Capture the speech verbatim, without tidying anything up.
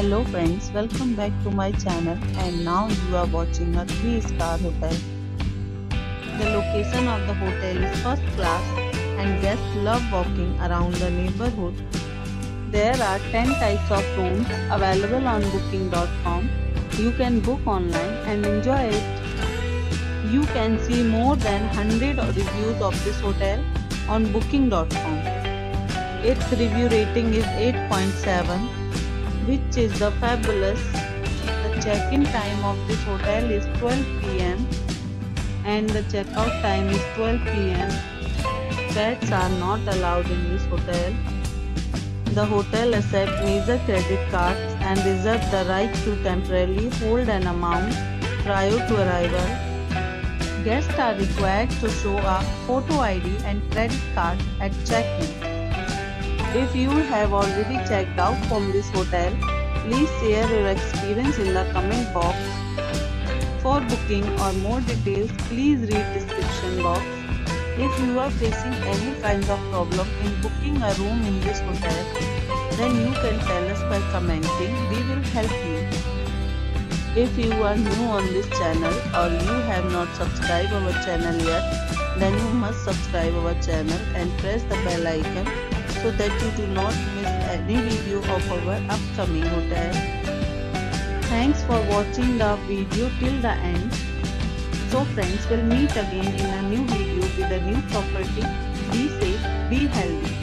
Hello friends, welcome back to my channel and now you are watching a three star hotel. The location of the hotel is first class and guests love walking around the neighborhood. There are ten types of rooms available on booking dot com. You can book online and enjoy it. You can see more than one hundred reviews of this hotel on booking dot com. Its review rating is eight point seven, which is the fabulous. The check-in time of this hotel is twelve p m and the check-out time is twelve p m Pets are not allowed in this hotel. The hotel accepts major credit cards and reserves the right to temporarily hold an amount prior to arrival. Guests are required to show a photo I D and credit card at check-in. If you have already checked out from this hotel, please share your experience in the comment box. For booking or more details, please read description box. If you are facing any kinds of problem in booking a room in this hotel, then you can tell us by commenting. We will help you. If you are new on this channel or you have not subscribed our channel yet, then you must subscribe our channel and press the bell icon so that you do not miss any video of our upcoming hotel. Thanks for watching the video till the end. So friends, will meet again in a new video with a new property. Be safe, be healthy.